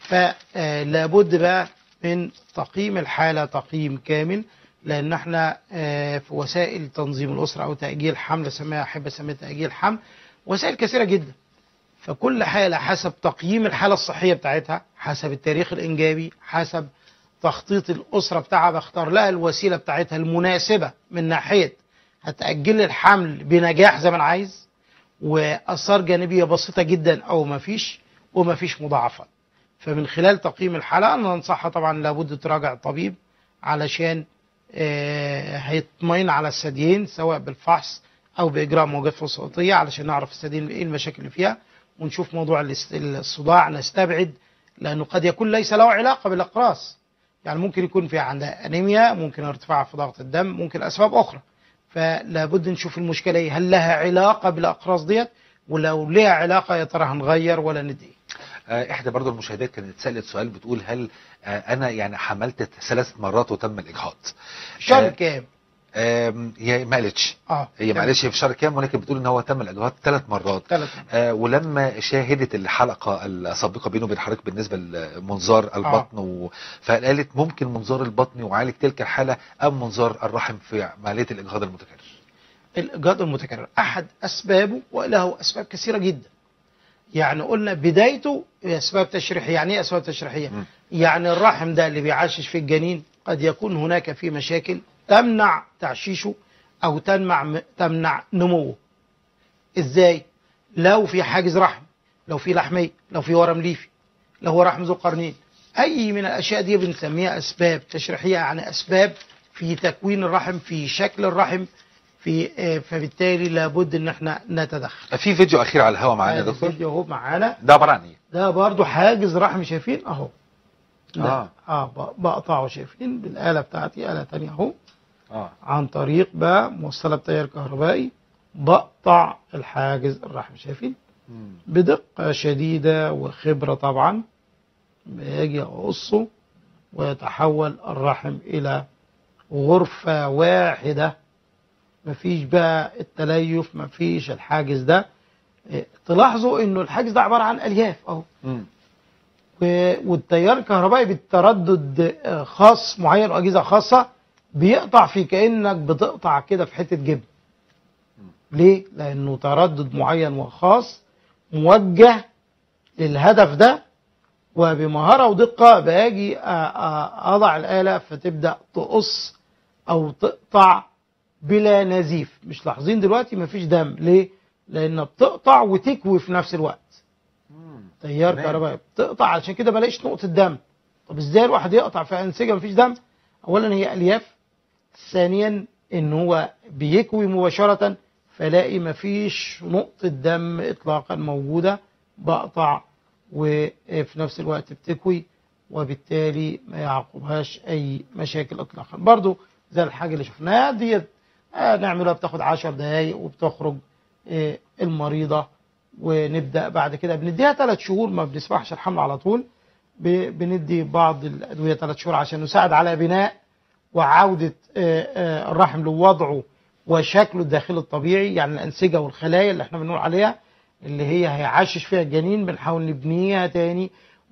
فلابد بقى من تقييم الحالة تقييم كامل، لأن احنا آه، في وسائل تنظيم الأسرة أو تأجيل حمل، أسميها أحب أسميها تأجيل حمل، وسائل كثيرة جدا. فكل حالة حسب تقييم الحالة الصحية بتاعتها، حسب التاريخ الإنجابي، حسب تخطيط الأسرة بتاعها، بختار لها الوسيلة بتاعتها المناسبة من ناحية هتأجل الحمل بنجاح زي ما أنا عايز، وآثار جانبية بسيطة جدا أو ما فيش، وما فيش مضاعفات. فمن خلال تقييم الحالة أنا أنصحها طبعا لابد تراجع الطبيب، علشان آه، هيطمئن على الثديين سواء بالفحص أو بإجراء موجات فصوصية، علشان نعرف الثديين إيه المشاكل اللي فيها، ونشوف موضوع الاس- الصداع نستبعد، لأنه قد يكون ليس له علاقة بالأقراص. يعني ممكن يكون في عندها أنيميا، ممكن ارتفاع في ضغط الدم، ممكن أسباب أخرى. فلا بد نشوف المشكلة ايه، هل لها علاقة بالأقراص ديت، ولو لها علاقة يا ترى هنغير ولا ندي إيه؟ آه، احدى برضو المشاهدات كانت سألت سؤال بتقول هل آه، انا يعني حملت ثلاث مرات وتم الاجهاض. شهر آه، كام؟ آم، هي ما قالتش اه هي ما قالتش في شهر كام، ولكن بتقول ان هو تم الاجراءات ثلاث مرات. ثلاث آه ولما شاهدت الحلقه السابقه بينه وبين حضرتك بالنسبه لمنظار البطن و... فقالت ممكن منظار البطن يعالج تلك الحاله ام منظار الرحم في عمليه الاجهاض المتكرر؟ الاجهاض المتكرر احد اسبابه وله اسباب كثيره جدا. يعني قلنا بدايته اسباب تشريحيه. يعني ايه اسباب تشريحيه؟ م. يعني الرحم ده اللي بيعشش في الجنين قد يكون هناك فيه مشاكل تمنع تعشيشه او تمنع تمنع نموه. ازاي؟ لو في حاجز رحم، لو في لحميه، لو في ورم ليفي، لو هو رحم ذو قرنين، اي من الاشياء دي بنسميها اسباب تشريحيه، يعني اسباب في تكوين الرحم، في شكل الرحم، في آه، فبالتالي لابد ان احنا نتدخل. في فيديو اخير على الهواء معانا يا هذا دكتور، الفيديو اهو معانا، ده عباره عن ايه؟ ده برضو حاجز رحم، شايفين اهو. ده اه اه ب- بقطعه، شايفين بالاله بتاعتي، اله تانية اهو، اه عن طريق بقى موصله بتيار كهربائي بقطع الحاجز الرحم، شايفين مم. بدقه شديده وخبره طبعا. باجي اقصه ويتحول الرحم الى غرفه واحده، مفيش بقى التليف، مفيش الحاجز ده. إيه، تلاحظوا انه الحاجز ده عباره عن الياف اهو، مم. و- والتيار الكهربائي بالتردد آه، خاص معين واجهزه خاصه بيقطع في كانك بتقطع كده في حته جبن. ليه؟ لانه تردد معين وخاص موجه للهدف ده، وبمهاره ودقه باجي أ- أ- اضع الاله فتبدا تقص او تقطع بلا نزيف. مش لاحظين دلوقتي مفيش دم؟ ليه؟ لانها بتقطع وتكوي في نفس الوقت. مم. تيار تمام. كهربائي بتقطع، علشان كده بلاقيش نقطة دم. طب ازاي الواحد يقطع في أنسجة مفيش دم؟ أولا هي ألياف، ثانيا إن هو بيكوي مباشرة، فلاقي مفيش نقطة دم إطلاقا موجودة. بقطع وفي نفس الوقت بتكوي، وبالتالي ما يعقبهاش أي مشاكل إطلاقا. برضو زي الحاجة اللي شفناها ديت، آه، نعملها بتاخد عشر دقايق وبتخرج آه، المريضة، ونبدا بعد كده بنديها ثلاث شهور، ما بنسمحش الحمل على طول. ب- بندي بعض الادويه ثلاث شهور عشان نساعد على بناء وعوده آه، آه، الرحم لوضعه وشكله الداخلي الطبيعي. يعني الانسجه والخلايا اللي احنا بنقول عليها اللي هي هيعشش فيها الجنين بنحاول نبنيها تاني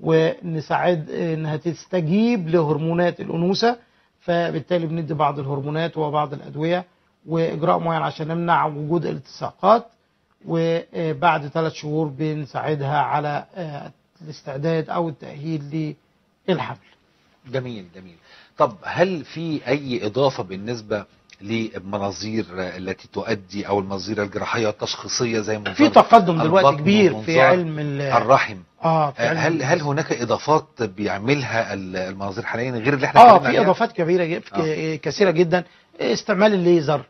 ونساعد انها تستجيب لهرمونات الانوثه. فبالتالي بندي بعض الهرمونات وبعض الادويه واجراء معين عشان نمنع وجود الالتصاقات، وبعد ثلاث شهور بنساعدها على آه، الاستعداد او التأهيل للحمل. جميل جميل. طب هل في اي اضافه بالنسبه للمناظير التي تؤدي او المناظير الجراحيه التشخيصيه زي منظار في تقدم دلوقتي البطن كبير في ومنظار علم ال- الرحم؟ اه في آه، علم هل ال- هل هناك اضافات بيعملها ال- المناظير حاليا غير اللي احنا اه اتكلمنا في عليها؟ اضافات كبيره ج- آه. كثيره جدا. استعمال الليزر،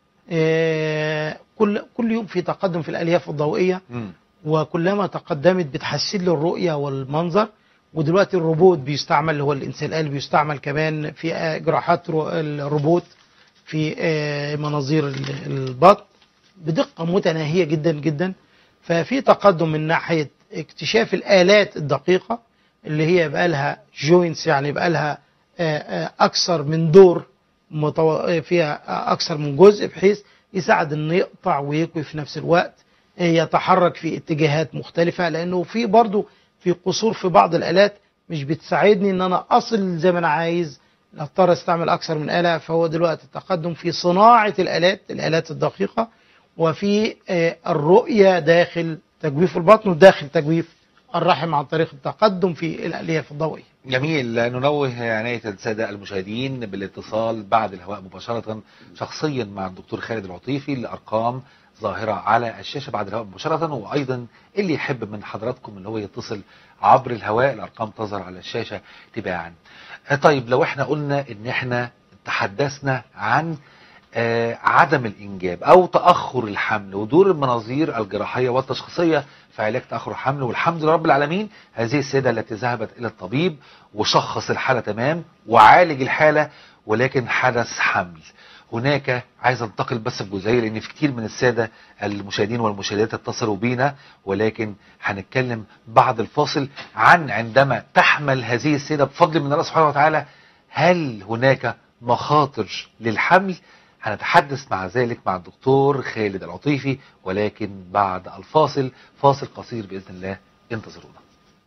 آه، كل كل يوم في تقدم في الالياف الضوئيه، مم. وكلما تقدمت بتحسن لي الرؤيه والمنظر. ودلوقتي الروبوت بيستعمل، اللي هو الانسان الآلي بيستعمل كمان في آه، جراحات رو- الروبوت في آه، مناظير ال- البطن بدقه متناهيه جدا جدا. ففي تقدم من ناحيه اكتشاف الآلات الدقيقه اللي هي يبقى لها جوينتس، يعني يبقى لها آه، آه، اكثر من دور، متو... فيها اكثر من جزء، بحيث يساعد انه يقطع ويكوي في نفس الوقت، آه، يتحرك في اتجاهات مختلفه. لانه في برضو في قصور في بعض الالات مش بتساعدني ان انا اصل زي ما انا عايز، اضطر استعمل اكثر من اله. فهو دلوقتي التقدم في صناعه الالات الالات الدقيقه، وفي آه، الرؤيه داخل تجويف البطن وداخل تجويف الرحم عن طريق التقدم في الالياف الضوئيه. جميل. ننوه عناية السادة المشاهدين بالاتصال بعد الهواء مباشرة شخصيا مع الدكتور خالد العطيفي لأرقام ظاهرة على الشاشة بعد الهواء مباشرة. وأيضا اللي يحب من حضراتكم اللي هو يتصل عبر الهواء، الأرقام تظهر على الشاشة تباعا. طيب لو احنا قلنا ان احنا تحدثنا عن آه، عدم الإنجاب أو تأخر الحمل ودور المناظير الجراحية والتشخيصية في علاج تأخر الحمل، والحمد لله رب العالمين هذه السيدة التي ذهبت إلى الطبيب وشخص الحالة تمام وعالج الحالة، ولكن حدث حمل. هناك عايز انتقل بس بجزئيه لان في كتير من الساده المشاهدين والمشاهدات اتصلوا بينا، ولكن هنتكلم بعد الفاصل عن عندما تحمل هذه السيده بفضل من الله سبحانه وتعالى هل هناك مخاطر للحمل؟ هنتحدث مع ذلك مع الدكتور خالد العطيفي، ولكن بعد الفاصل، فاصل قصير بإذن الله، انتظرونا.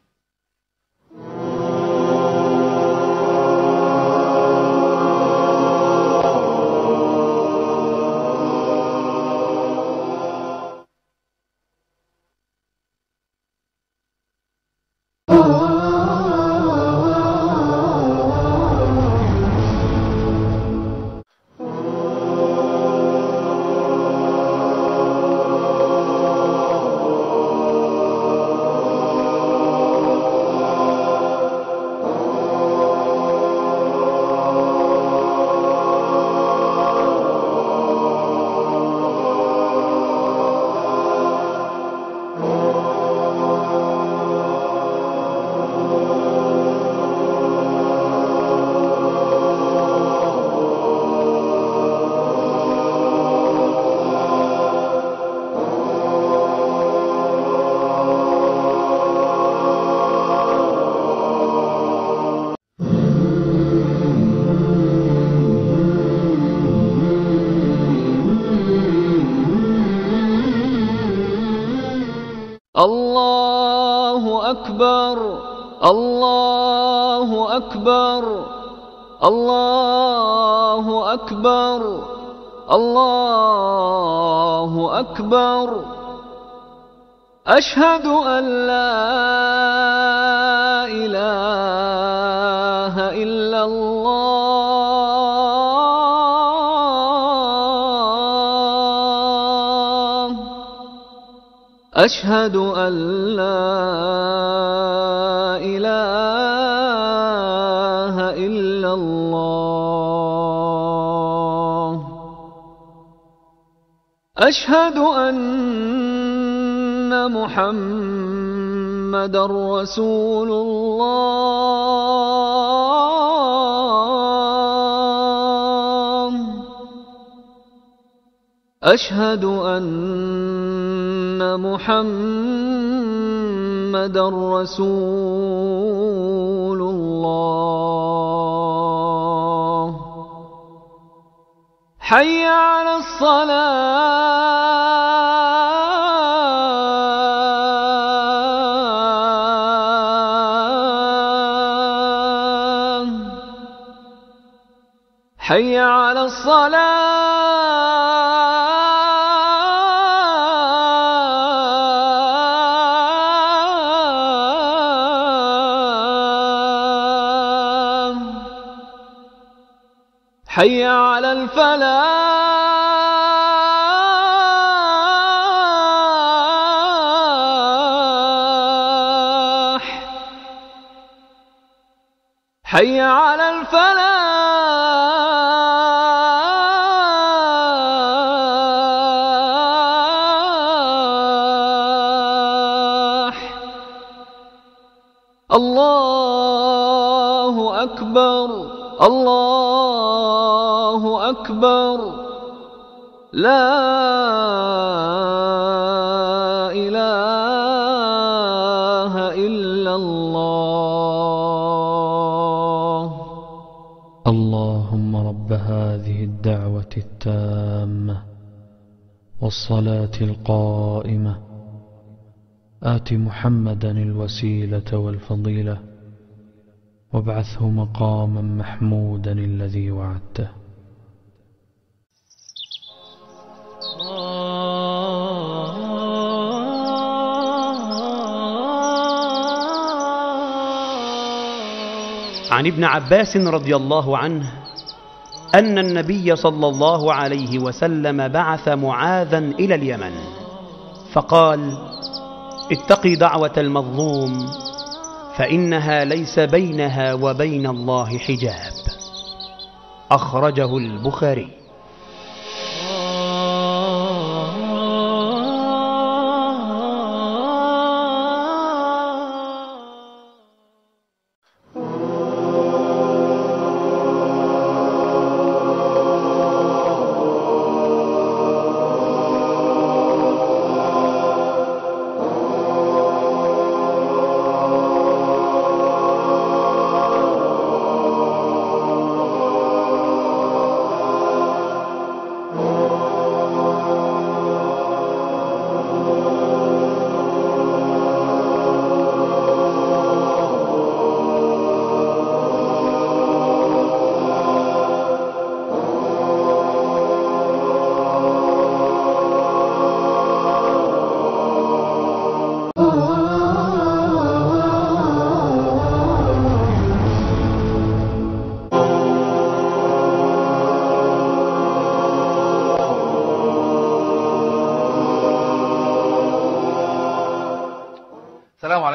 الله أكبر الله أكبر الله أكبر الله أكبر أشهد أن لا إله إلا الله أشهد أن لا إله إلا الله أشهد أن محمدًا رسول الله أشهد أن محمدًا رسول الله حي على الصلاة حي على الصلاة حي على الفلاح حي على الفلاح الله أكبر الله أكبر لا إله إلا الله اللهم رب هذه الدعوة التامة والصلاة القائمة آت محمدا الوسيلة والفضيلة وابعثه مقاما محمودا الذي وعدته. عن ابن عباس رضي الله عنه أن النبي صلى الله عليه وسلم بعث معاذا إلى اليمن فقال: اتقي دعوة المظلوم فإنها ليس بينها وبين الله حجاب. أخرجه البخاري.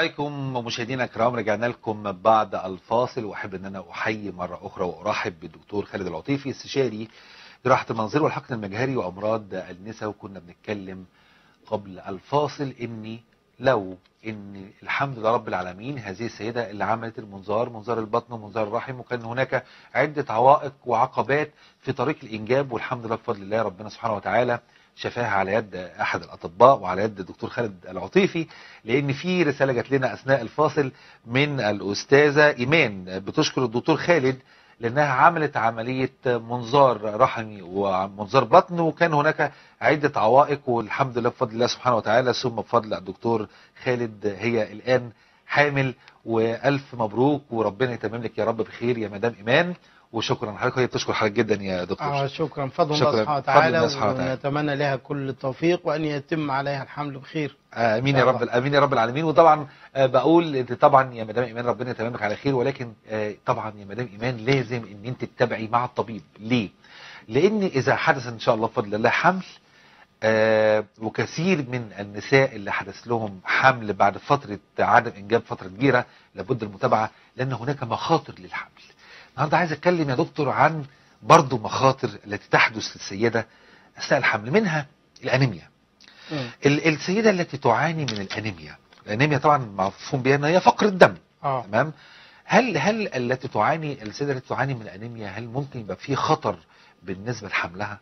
عليكم مشاهدينا الكرام، رجعنا لكم بعد الفاصل، واحب ان انا احيي مره اخرى وارحب بالدكتور خالد العطيفي، استشاري جراحه المنظار والحقن المجهري وامراض النساء. وكنا بنتكلم قبل الفاصل اني لو ان الحمد لله رب العالمين هذه السيده اللي عملت المنظار، منظار البطن ومنظار الرحم، وكان هناك عده عوائق وعقبات في طريق الانجاب، والحمد لله بفضل الله ربنا سبحانه وتعالى شفاها على يد احد الاطباء وعلى يد الدكتور خالد العطيفي. لان في رساله جات لنا اثناء الفاصل من الاستاذه ايمان بتشكر الدكتور خالد لانها عملت عمليه منظار رحمي ومنظار بطن، وكان هناك عده عوائق، والحمد لله بفضل الله سبحانه وتعالى ثم بفضل الدكتور خالد هي الان حامل، والف مبروك وربنا يتمم لك يا رب بخير يا مدام ايمان. وشكرا لحضرتك، هي بتشكر حضرتك جدا يا دكتور. اه شكرا، فضل شكراً. الله سبحانه فضل الله وتعالى، سبحانه وتعالى. ونتمنى لها كل التوفيق وان يتم عليها الحمل بخير. امين يا رب، امين يا رب العالمين. وطبعا آه، بقول إنت طبعا يا مدام ايمان ربنا يتمم لك على خير، ولكن آه، طبعا يا مدام ايمان لازم ان انت تتابعي مع الطبيب. ليه؟ لان اذا حدث ان شاء الله بفضل الله حمل، آه، وكثير من النساء اللي حدث لهم حمل بعد فتره عدم انجاب فتره كبيره لابد المتابعه، لان هناك مخاطر للحمل. النهارده عايز اتكلم يا دكتور عن برضو مخاطر التي تحدث للسيده اثناء الحمل، منها الانيميا. مم. ال- السيده التي تعاني من الانيميا، الانيميا طبعا مفهوم بها ان هي فقر الدم. اه تمام. هل هل التي تعاني السيده التي تعاني من الانيميا هل ممكن يبقى في خطر بالنسبه لحملها؟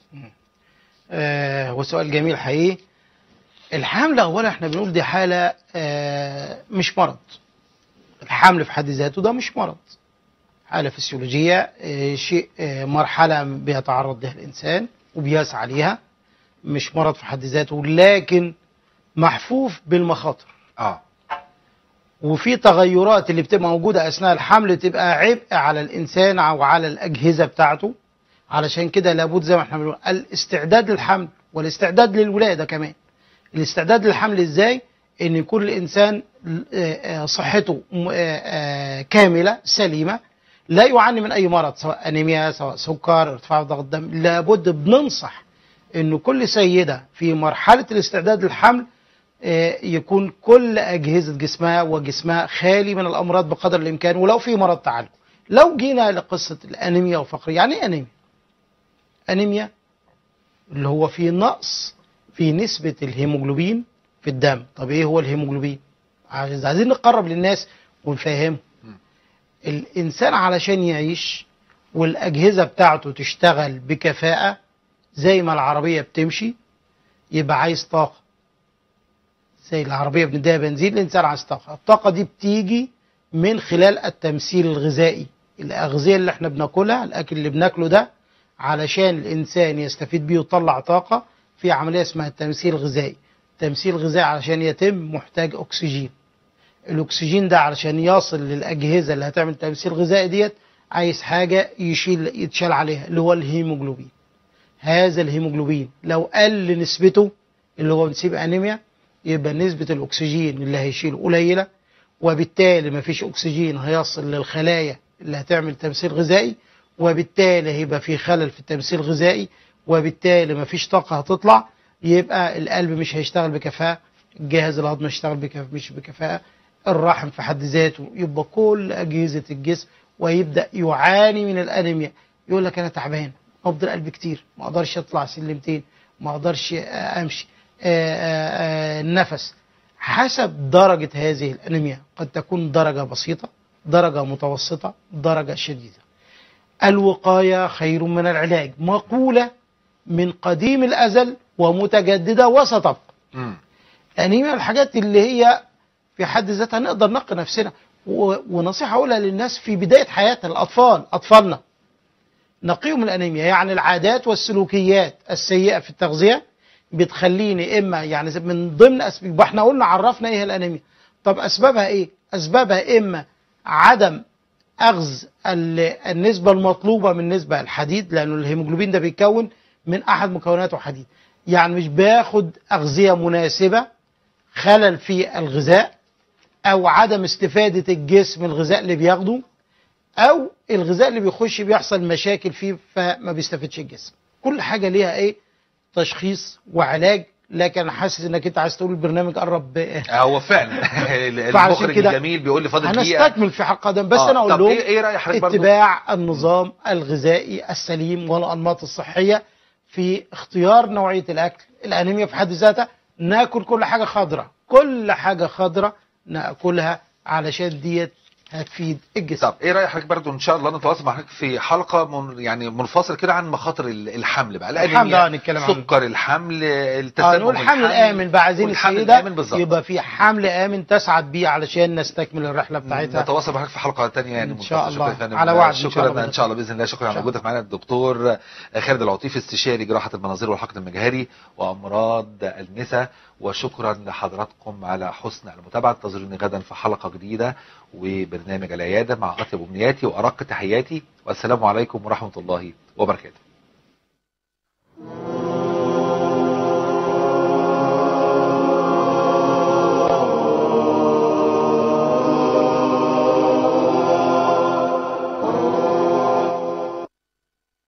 آه، هو سؤال جميل حقيقي. الحمل اولا احنا بنقول دي حاله آه مش مرض. الحمل في حد ذاته ده مش مرض، حاله فسيولوجيه، آه شيء آه مرحله بيتعرض لها الانسان وبيسعى ليها، مش مرض في حد ذاته، لكن محفوف بالمخاطر. اه وفي تغيرات اللي بتبقى موجوده اثناء الحمل تبقى عبء على الانسان او على الاجهزه بتاعته. علشان كده لابد زي ما احنا بنقول الاستعداد للحمل والاستعداد للولاده كمان. الاستعداد للحمل ازاي؟ ان يكون الانسان صحته كامله سليمه، لا يعاني من اي مرض، سواء انيميا سواء سكر ارتفاع ضغط الدم. لابد بننصح انه كل سيده في مرحله الاستعداد للحمل يكون كل اجهزه جسمها وجسمها خالي من الامراض بقدر الامكان، ولو في مرض تعالجه. لو جينا لقصه الانيميا وفقر، يعني ايه انيميا؟ انيميا اللي هو في نقص في نسبة الهيموجلوبين في الدم. طب ايه هو الهيموجلوبين؟ عايزين نقرب للناس ونفهمهم. الانسان علشان يعيش والاجهزة بتاعته تشتغل بكفاءة زي ما العربية بتمشي يبقى عايز طاقة. زي العربية بنديها بنزين، الانسان عايز طاقة. الطاقة دي بتيجي من خلال التمثيل الغذائي، الاغذية اللي احنا بناكلها، الاكل اللي بناكله ده علشان الانسان يستفيد بيه ويطلع طاقة في عملية اسمها التمثيل الغذائي. التمثيل الغذائي علشان يتم محتاج أكسجين. الأكسجين ده علشان يصل للأجهزة اللي هتعمل التمثيل الغذائي ديت عايز حاجة يشيل يتشال عليها اللي هو الهيموجلوبين. هذا الهيموجلوبين لو قل نسبته اللي هو بنسيب أنيميا، يبقى نسبة الأكسجين اللي هيشيله قليلة، وبالتالي مفيش أكسجين هيصل للخلايا اللي هتعمل تمثيل غذائي، وبالتالي هيبقى في خلل في التمثيل الغذائي، وبالتالي مفيش طاقة هتطلع، يبقى القلب مش هيشتغل بكفاءة، الجهاز الهضمي مش هيشتغل بكفاءة مش بكفاءة، الرحم في حد ذاته، يبقى كل أجهزة الجسم ويبدأ يعاني من الأنيميا. يقول لك أنا تعبان، نبض القلب كتير، ما أقدرش أطلع سلمتين، ما أقدرش أمشي، النفس. حسب درجة هذه الأنيميا قد تكون درجة بسيطة، درجة متوسطة، درجة شديدة. الوقاية خير من العلاج، مقولة من قديم الأزل ومتجددة وستبقى. الأنيميا من الحاجات اللي هي في حد ذاتها نقدر نقي نفسنا، ونصيحة أقولها للناس في بداية حياتها، الأطفال أطفالنا نقيهم من الأنيميا. يعني العادات والسلوكيات السيئة في التغذية بتخليني إما يعني من ضمن أسباب، احنا قلنا عرفنا إيه الأنيميا. طب أسبابها إيه؟ أسبابها إما عدم أخذ النسبة المطلوبة من نسبة الحديد، لأنه الهيموجلوبين ده بيتكون من أحد مكوناته حديد، يعني مش باخد أغذية مناسبة، خلل في الغذاء، أو عدم استفادة الجسم الغذاء اللي بياخده، أو الغذاء اللي بيخش بيحصل مشاكل فيه فما بيستفدش الجسم. كل حاجة ليها إيه؟ تشخيص وعلاج لكن حاسس انك انت عايز تقول البرنامج قرب. هو فعلا فعشان المخرج كده الجميل بيقول لي فاضل دقيقه هنستكمل في حلقه قدم، بس آه. انا اقول طب لهم ايه ايه راي حضرتك برضو؟ اتباع النظام الغذائي السليم والانماط الصحيه في اختيار نوعيه الاكل. الانيميا في حد ذاتها ناكل كل حاجه خضراء، كل حاجه خضراء ناكلها علشان ديت هتفيد الجسم. طب ايه راي حضرتك برضو ان شاء الله نتواصل مع حضرتك في حلقه من يعني منفصل كده عن مخاطر ال- الحمل بقى، الحمل اه نتكلم عنه. سكر الحمل، اه التسمم نقول الحمل الامن بقى، عايزين والحمل السيده الآمن بالظبط. يبقى في حمل امن تسعد بيه علشان نستكمل الرحله بتاعتها. نتواصل معاك في حلقه ثانيه يعني إن شاء منفصلة. الله. شكرا يا فندم. على وعد إن شاء شكرا الله. ان شاء الله باذن الله. شكرا على شاء وجودك معنا الدكتور خالد العطيف، استشاري جراحه المناظير والحقن المجهري وامراض النساء. وشكرا لحضراتكم على حسن المتابعه. انتظروني غدا في حلقه جديده وبرنامج العياده مع اطيب امنياتي وارق تحياتي، والسلام عليكم ورحمه الله وبركاته.